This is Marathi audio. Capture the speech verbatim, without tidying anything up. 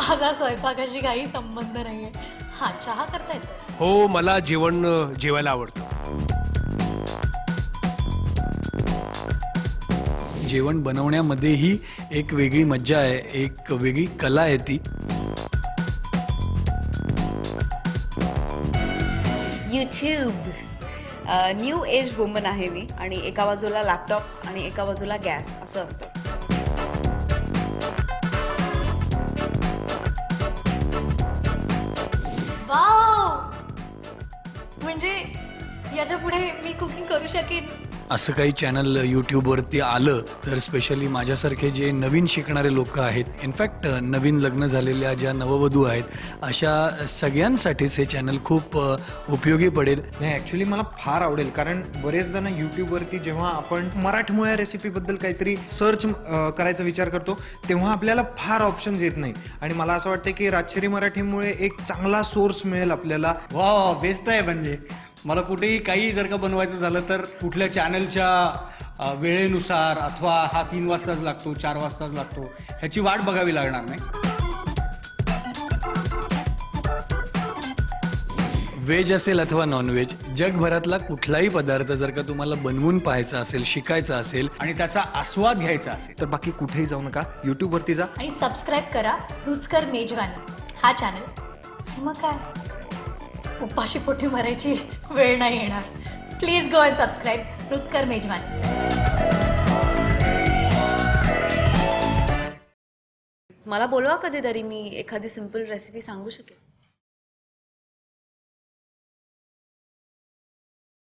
माझा स्वयंपाकाशी काही संबंध नाहीये. हा, चहा करता येतो? हो, मला जेवण जेवायला आवडतं. जेवण बनवण्यामध्येही एक वेगळी मज्जा आहे, एक वेगळी कला आहे ती. यूट्यूब न्यू एज वुमन आहे मी आणि एका बाजूला लॅपटॉप आणि एका बाजूला गॅस असं असतं. वाव, म्हणजे याच्या पुढे मी कुकिंग करू शकेन. असं काही चॅनल यूट्यूबवरती आलं तर स्पेशली माझ्यासारखे जे नवीन शिकणारे लोक आहेत, इनफॅक्ट नवीन लग्न झालेल्या ज्या नववधू आहेत, अशा सगळ्यांसाठीच हे चॅनल खूप उपयोगी पडेल. नाही, ॲक्च्युली मला फार आवडेल, कारण बरेचदा ना यूट्यूबवरती जेव्हा आपण मराठमोळ्या रेसिपीबद्दल काहीतरी सर्च करायचा विचार करतो तेव्हा आपल्याला फार ऑप्शन्स येत नाही. आणि मला असं वाटतं की राजश्री मराठीमुळे एक चांगला सोर्स मिळेल आपल्याला. वा, बेस्ट आहे. म्हणजे मला कुठेही काही जर का बनवायचं झालं तर कुठल्या चॅनलच्या वेळेनुसार अथवा हा तीन वाजताच लागतो, चार वाजताच लागतो, ह्याची वाट बघावी लागणार नाही. व्हेज असेल अथवा नॉनव्हेज, जगभरातला कुठलाही पदार्थ जर का तुम्हाला बनवून पाहायचा असेल, शिकायचा असेल आणि त्याचा आस्वाद घ्यायचा असेल तर बाकी कुठेही जाऊ नका, यूट्यूबवरती जा आणि सबस्क्राईब करा रुचकर मेजवानी हा चॅनल. मग काय, उपाशी पोटी मरायची वेळ नाही येणार. प्लीज गो अँड सबस्क्राईब रुचकर मेजवानी. मला बोलवा कधीतरी, मी एखादी सिंपल रेसिपी सांगू शकेन.